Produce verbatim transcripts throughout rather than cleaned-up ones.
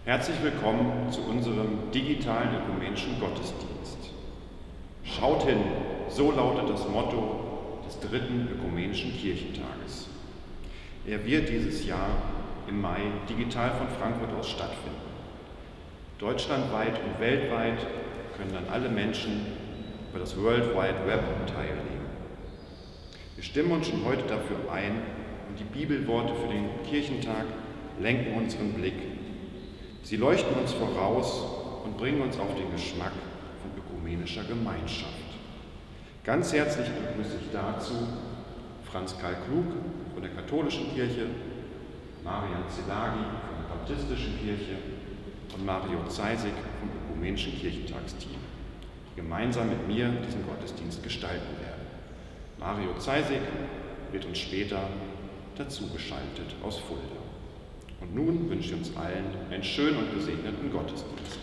Herzlich willkommen zu unserem digitalen ökumenischen Gottesdienst. Schaut hin, so lautet das Motto des dritten ökumenischen Kirchentages. Er wird dieses Jahr im Mai digital von Frankfurt aus stattfinden. Deutschlandweit und weltweit können dann alle Menschen über das World Wide Web teilnehmen. Wir stimmen uns schon heute dafür ein und die Bibelworte für den Kirchentag lenken unseren Blick. Sie leuchten uns voraus und bringen uns auf den Geschmack von ökumenischer Gemeinschaft. Ganz herzlich begrüße ich dazu Franz Karl Klug von der Katholischen Kirche, Marian Zelagi von der Baptistischen Kirche und Mario Zeisig vom Ökumenischen Kirchentagsteam, die gemeinsam mit mir diesen Gottesdienst gestalten werden. Mario Zeisig wird uns später dazugeschaltet aus Fulda. Und nun wünsche ich uns allen einen schönen und gesegneten Gottesdienst.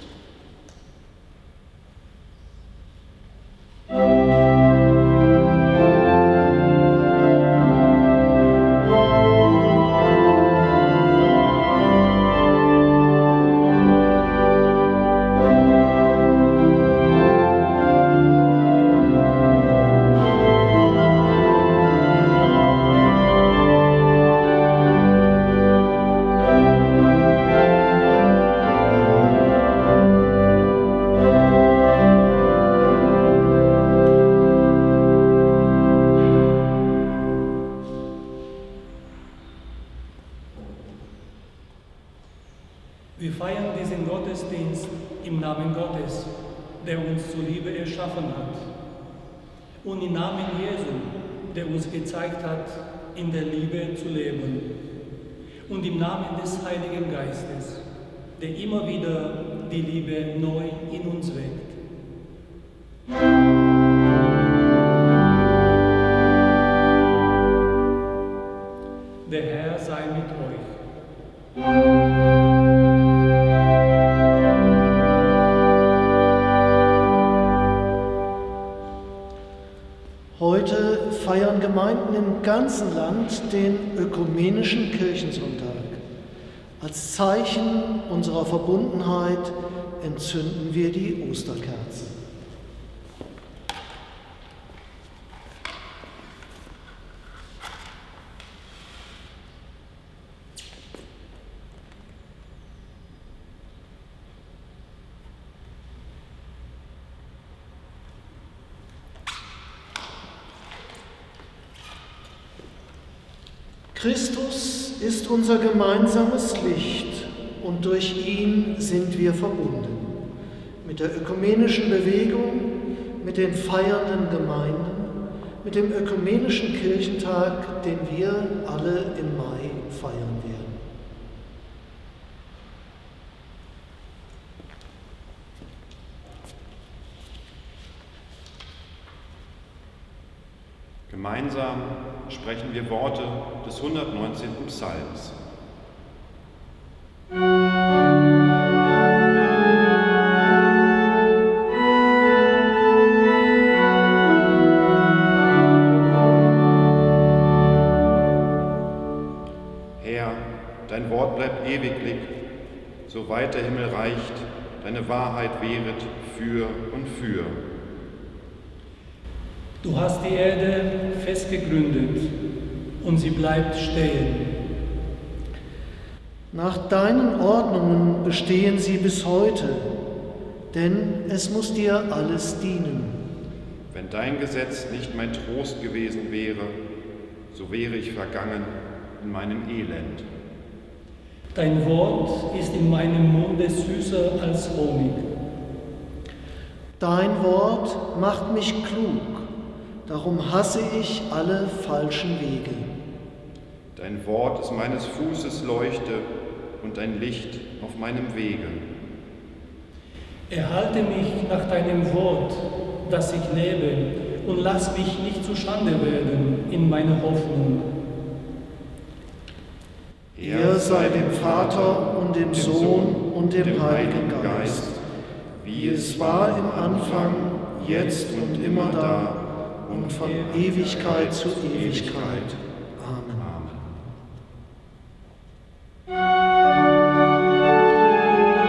Wir feiern diesen Gottesdienst im Namen Gottes, der uns zur Liebe erschaffen hat. Und im Namen Jesu, der uns gezeigt hat, in der Liebe zu leben. Und im Namen des Heiligen Geistes, der immer wieder die Liebe neu in uns weckt. Der Herr sei mit euch. Heute feiern Gemeinden im ganzen Land den ökumenischen Kirchensonntag. Als Zeichen unserer Verbundenheit entzünden wir die Osterkerze. Christus ist unser gemeinsames Licht und durch ihn sind wir verbunden. Mit der ökumenischen Bewegung, mit den feiernden Gemeinden, mit dem ökumenischen Kirchentag, den wir alle im Mai feiern werden. Gemeinsam sprechen wir Worte des hundertneunzehnten Psalms. Herr, dein Wort bleibt ewiglich, soweit der Himmel reicht, deine Wahrheit wehret für und für. Du hast die Erde fest gegründet und sie bleibt stehen. Nach deinen Ordnungen bestehen sie bis heute, denn es muss dir alles dienen. Wenn dein Gesetz nicht mein Trost gewesen wäre, so wäre ich vergangen in meinem Elend. Dein Wort ist in meinem Munde süßer als Honig. Dein Wort macht mich klug. Darum hasse ich alle falschen Wege. Dein Wort ist meines Fußes Leuchte und ein Licht auf meinem Wege. Erhalte mich nach deinem Wort, dass ich lebe, und lass mich nicht zu Schande werden in meiner Hoffnung. Er sei dem Vater und dem Sohn und dem Heiligen Geist, wie es war im Anfang, jetzt und immer da, und von Ewigkeit zu Ewigkeit. Amen. Amen.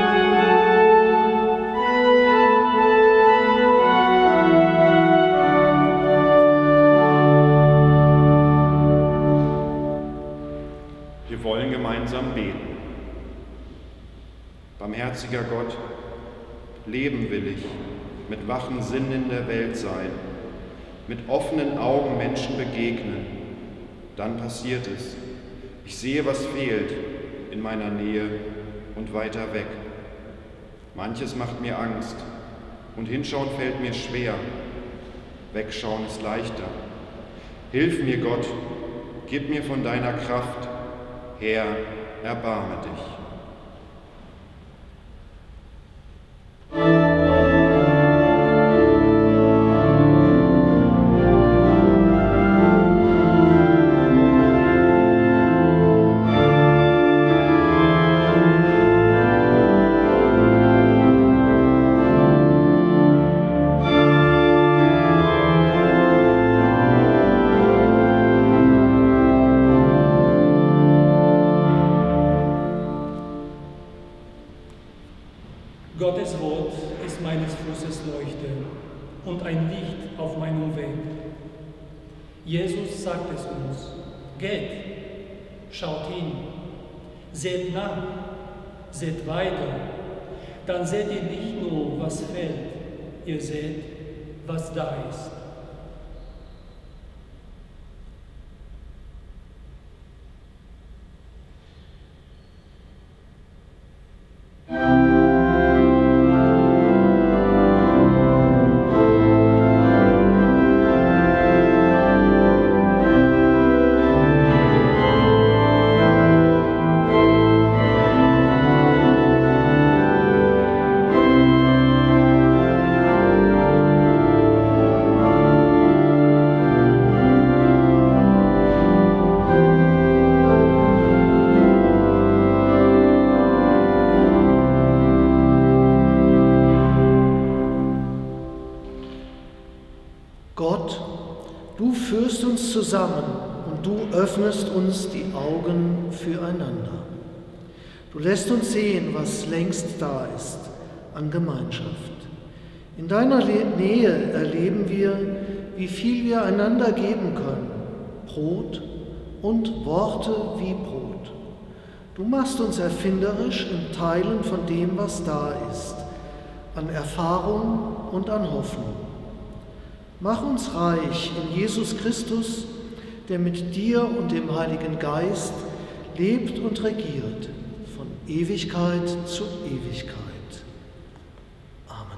Barmherziger Gott, leben will ich, mit wachen Sinnen in der Welt sein, mit offenen Augen Menschen begegnen. Dann passiert es. Ich sehe, was fehlt in meiner Nähe und weiter weg. Manches macht mir Angst und hinschauen fällt mir schwer. Wegschauen ist leichter. Hilf mir, Gott, gib mir von deiner Kraft. Herr, erbarme dich. Gottes Wort ist meines Fußes Leuchte und ein Licht auf meinem Weg. Jesus sagt es uns: Geht, schaut hin, seht nach, seht weiter. Dann seht ihr nicht nur, was fehlt, ihr seht, was da ist. Gott, du führst uns zusammen und du öffnest uns die Augen füreinander. Du lässt uns sehen, was längst da ist an Gemeinschaft. In deiner Nähe erleben wir, wie viel wir einander geben können. Brot und Worte wie Brot. Du machst uns erfinderisch im Teilen von dem, was da ist, an Erfahrung und an Hoffnung. Mach uns reich in Jesus Christus, der mit dir und dem Heiligen Geist lebt und regiert, von Ewigkeit zu Ewigkeit. Amen.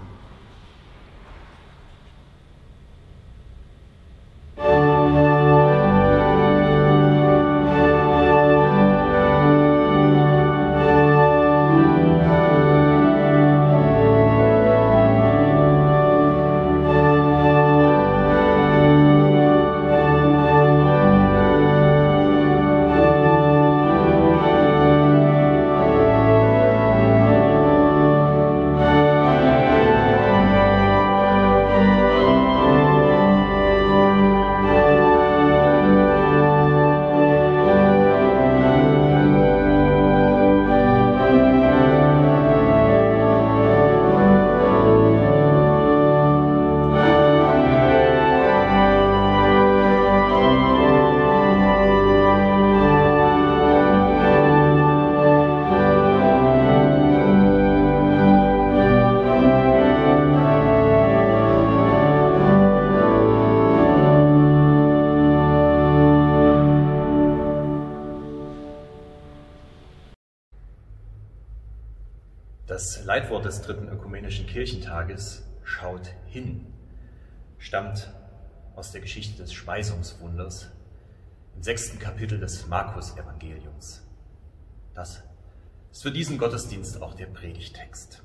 Das Leitwort des dritten Ökumenischen Kirchentages, schaut hin, stammt aus der Geschichte des Speisungswunders im sechsten Kapitel des Markus-Evangeliums. Das ist für diesen Gottesdienst auch der Predigttext.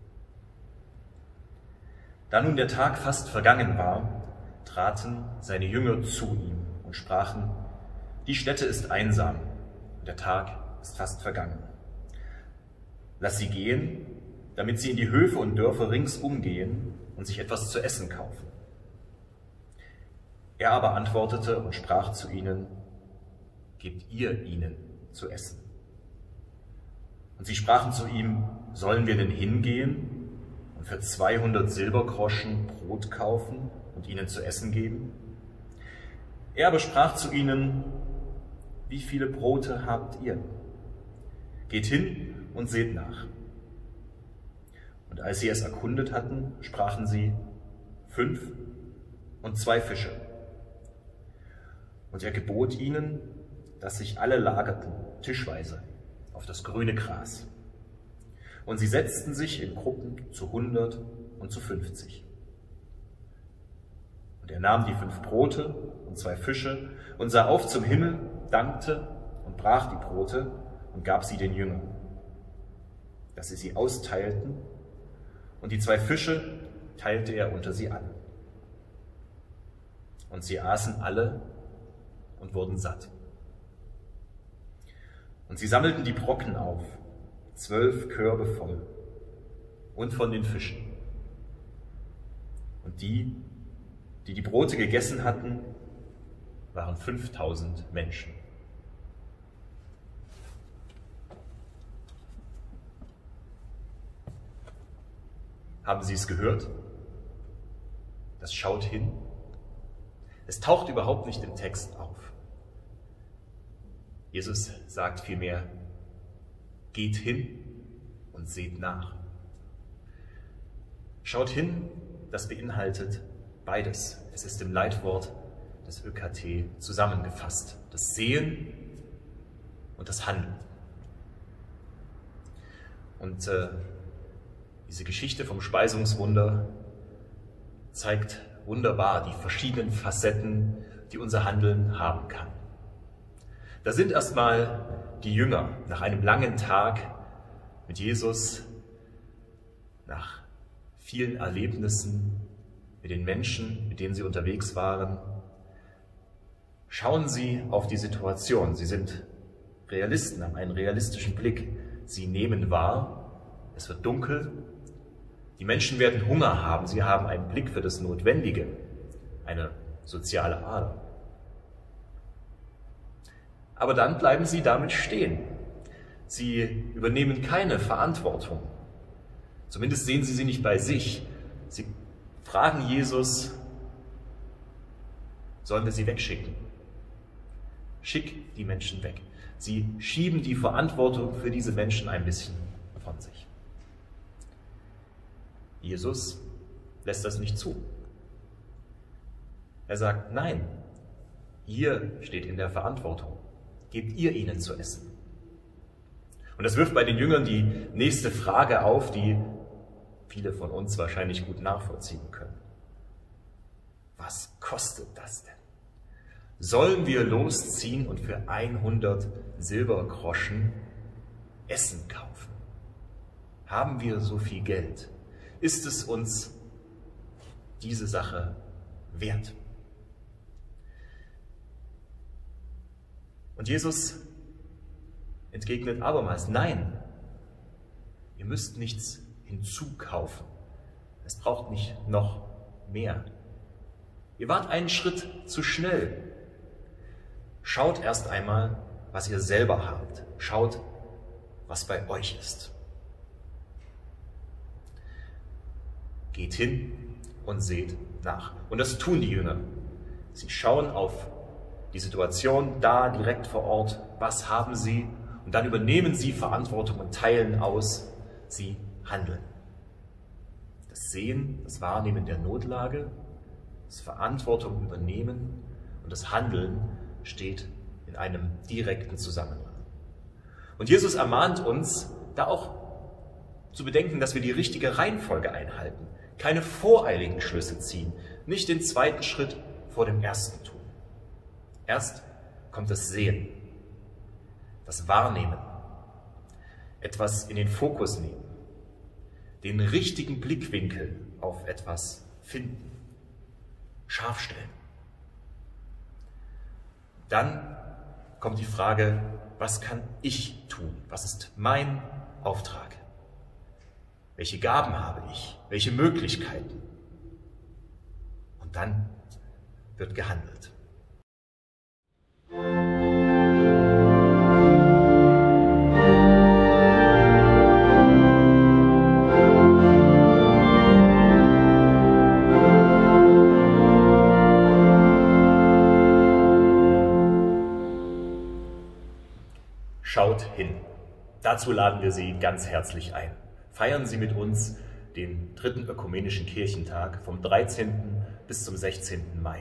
Da nun der Tag fast vergangen war, traten seine Jünger zu ihm und sprachen: Die Stätte ist einsam und der Tag ist fast vergangen. Lass sie gehen, damit sie in die Höfe und Dörfer ringsum gehen und sich etwas zu essen kaufen. Er aber antwortete und sprach zu ihnen: Gebt ihr ihnen zu essen. Und sie sprachen zu ihm: Sollen wir denn hingehen und für zweihundert Silbergroschen Brot kaufen und ihnen zu essen geben? Er aber sprach zu ihnen: Wie viele Brote habt ihr? Geht hin und seht nach. Und als sie es erkundet hatten, sprachen sie, fünf und zwei Fische. Und er gebot ihnen, dass sich alle lagerten, tischweise, auf das grüne Gras. Und sie setzten sich in Gruppen zu hundert und zu fünfzig. Und er nahm die fünf Brote und zwei Fische und sah auf zum Himmel, dankte und brach die Brote und gab sie den Jüngern, dass sie sie austeilten, und die zwei Fische teilte er unter sie alle. Und sie aßen alle und wurden satt. Und sie sammelten die Brocken auf, zwölf Körbe voll, und von den Fischen. Und die, die die Brote gegessen hatten, waren fünftausend Menschen. Haben Sie es gehört? Das schaut hin. Es taucht überhaupt nicht im Text auf. Jesus sagt vielmehr, geht hin und seht nach. Schaut hin, das beinhaltet beides. Es ist im Leitwort des Ö K T zusammengefasst. Das Sehen und das Handeln. Und äh, diese Geschichte vom Speisungswunder zeigt wunderbar die verschiedenen Facetten, die unser Handeln haben kann. Da sind erstmal die Jünger nach einem langen Tag mit Jesus, nach vielen Erlebnissen mit den Menschen, mit denen sie unterwegs waren. Schauen Sie auf die Situation. Sie sind Realisten, haben einen realistischen Blick. Sie nehmen wahr, es wird dunkel. Die Menschen werden Hunger haben, sie haben einen Blick für das Notwendige, eine soziale Ader. Aber dann bleiben sie damit stehen. Sie übernehmen keine Verantwortung. Zumindest sehen sie sie nicht bei sich. Sie fragen Jesus, sollen wir sie wegschicken? Schick die Menschen weg. Sie schieben die Verantwortung für diese Menschen ein bisschen von sich. Jesus lässt das nicht zu. Er sagt, nein, ihr steht in der Verantwortung. Gebt ihr ihnen zu essen. Und das wirft bei den Jüngern die nächste Frage auf, die viele von uns wahrscheinlich gut nachvollziehen können. Was kostet das denn? Sollen wir losziehen und für hundert Silbergroschen Essen kaufen? Haben wir so viel Geld? Ist es uns diese Sache wert? Und Jesus entgegnet abermals, nein, ihr müsst nichts hinzukaufen. Es braucht nicht noch mehr. Ihr wart einen Schritt zu schnell. Schaut erst einmal, was ihr selber habt. Schaut, was bei euch ist. Geht hin und seht nach. Und das tun die Jünger. Sie schauen auf die Situation da direkt vor Ort. Was haben sie? Und dann übernehmen sie Verantwortung und teilen aus. Sie handeln. Das Sehen, das Wahrnehmen der Notlage, das Verantwortung übernehmen und das Handeln steht in einem direkten Zusammenhang. Und Jesus ermahnt uns, da auch zu bedenken, dass wir die richtige Reihenfolge einhalten. Keine voreiligen Schlüsse ziehen, nicht den zweiten Schritt vor dem ersten tun. Erst kommt das Sehen, das Wahrnehmen, etwas in den Fokus nehmen, den richtigen Blickwinkel auf etwas finden, scharf stellen. Dann kommt die Frage, was kann ich tun? Was ist mein Auftrag? Welche Gaben habe ich? Welche Möglichkeiten? Und dann wird gehandelt. Schaut hin. Dazu laden wir Sie ganz herzlich ein. Feiern Sie mit uns den dritten ökumenischen Kirchentag vom dreizehnten bis zum sechzehnten Mai.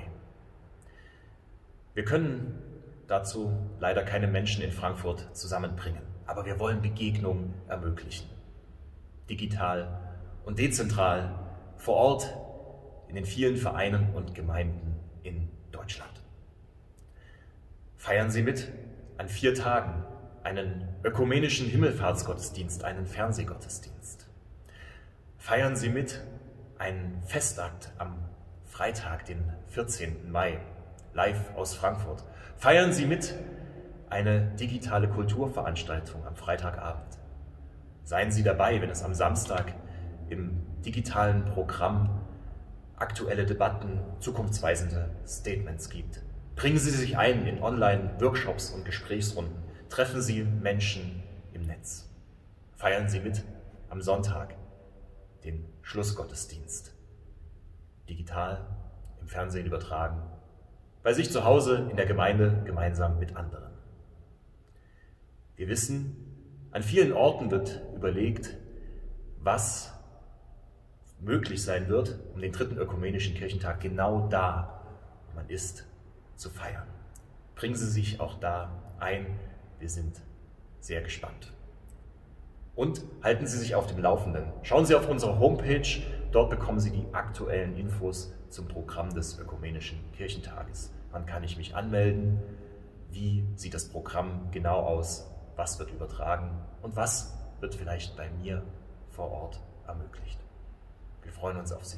Wir können dazu leider keine Menschen in Frankfurt zusammenbringen, aber wir wollen Begegnungen ermöglichen. Digital und dezentral, vor Ort, in den vielen Vereinen und Gemeinden in Deutschland. Feiern Sie mit an vier Tagen einen ökumenischen Himmelfahrtsgottesdienst, einen Fernsehgottesdienst. Feiern Sie mit einen Festakt am Freitag, den vierzehnten Mai, live aus Frankfurt. Feiern Sie mit eine digitale Kulturveranstaltung am Freitagabend. Seien Sie dabei, wenn es am Samstag im digitalen Programm aktuelle Debatten, zukunftsweisende Statements gibt. Bringen Sie sich ein in Online-Workshops und Gesprächsrunden. Treffen Sie Menschen im Netz. Feiern Sie mit am Sonntag den Schlussgottesdienst. Digital, im Fernsehen übertragen, bei sich zu Hause in der Gemeinde gemeinsam mit anderen. Wir wissen, an vielen Orten wird überlegt, was möglich sein wird, um den dritten ökumenischen Kirchentag genau da, wo man ist, zu feiern. Bringen Sie sich auch da ein. Wir sind sehr gespannt. Und halten Sie sich auf dem Laufenden. Schauen Sie auf unsere Homepage, dort bekommen Sie die aktuellen Infos zum Programm des ökumenischen Kirchentages. Wann kann ich mich anmelden? Wie sieht das Programm genau aus? Was wird übertragen? Und was wird vielleicht bei mir vor Ort ermöglicht? Wir freuen uns auf Sie.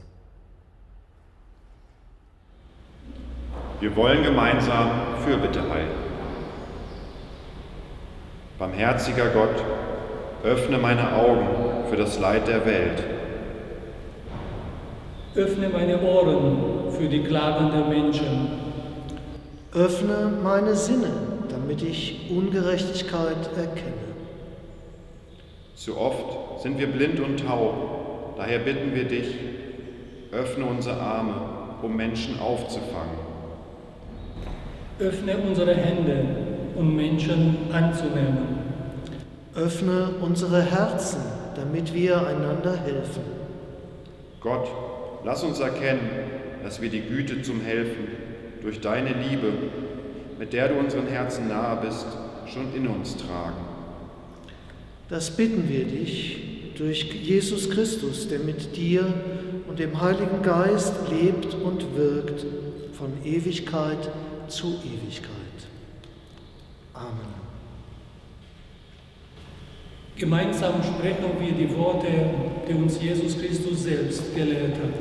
Wir wollen gemeinsam Fürbitte halten. Barmherziger Gott, öffne meine Augen für das Leid der Welt. Öffne meine Ohren für die Klagen der Menschen. Öffne meine Sinne, damit ich Ungerechtigkeit erkenne. Zu oft sind wir blind und taub, daher bitten wir dich, öffne unsere Arme, um Menschen aufzufangen. Öffne unsere Hände, um Menschen anzunehmen. Öffne unsere Herzen, damit wir einander helfen. Gott, lass uns erkennen, dass wir die Güte zum Helfen durch deine Liebe, mit der du unseren Herzen nahe bist, schon in uns tragen. Das bitten wir dich durch Jesus Christus, der mit dir und dem Heiligen Geist lebt und wirkt von Ewigkeit zu Ewigkeit. Amen. Gemeinsam sprechen wir die Worte, die uns Jesus Christus selbst gelehrt hat.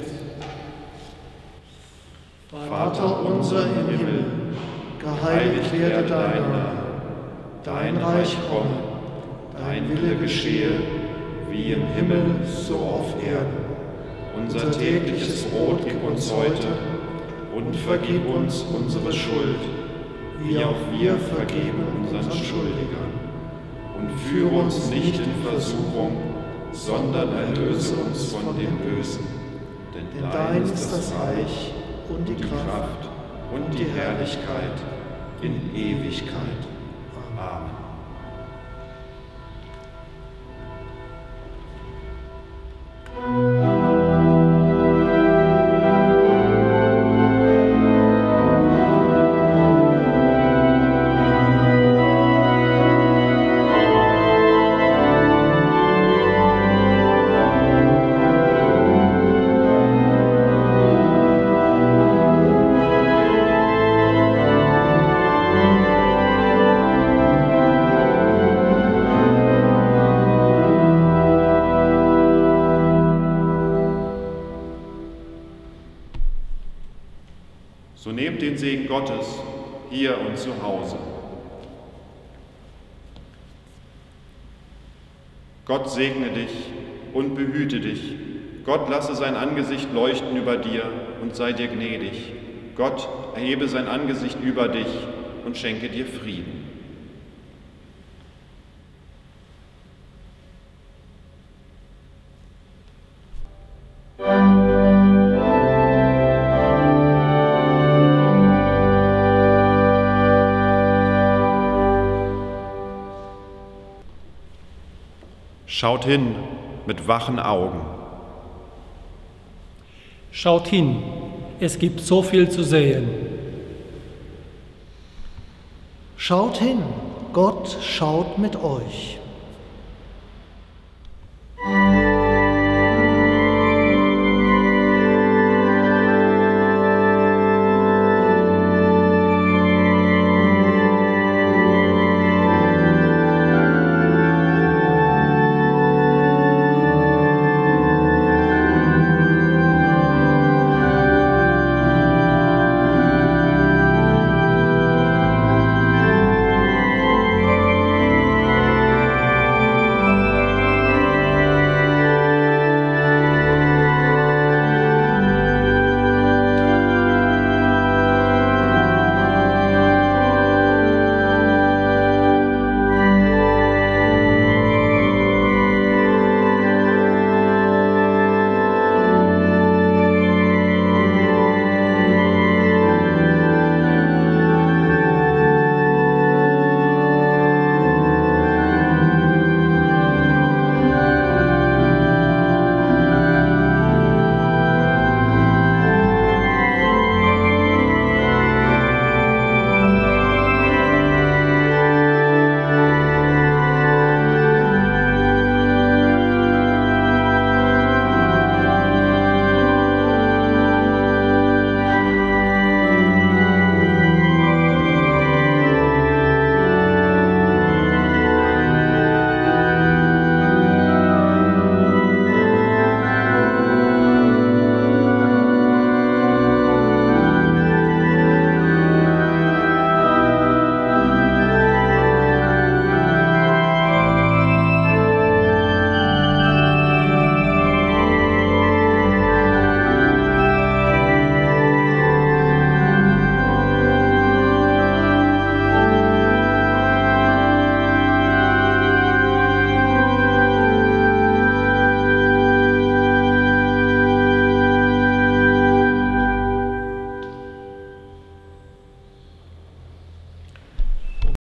Vater unser im Himmel, geheiligt werde dein Name, dein Reich komme, dein Wille geschehe, wie im Himmel, so auf Erden. Unser tägliches Brot gib uns heute und vergib uns unsere Schuld, wie auch wir vergeben unseren Schuldigern. Und führe uns nicht in Versuchung, sondern erlöse uns von dem Bösen. Denn dein ist das Reich und die Kraft und die Herrlichkeit in Ewigkeit. Amen. So nehmt den Segen Gottes hier und zu Hause. Gott segne dich und behüte dich. Gott lasse sein Angesicht leuchten über dir und sei dir gnädig. Gott erhebe sein Angesicht über dich und schenke dir Frieden. Schaut hin mit wachen Augen. Schaut hin, es gibt so viel zu sehen. Schaut hin, Gott schaut mit euch.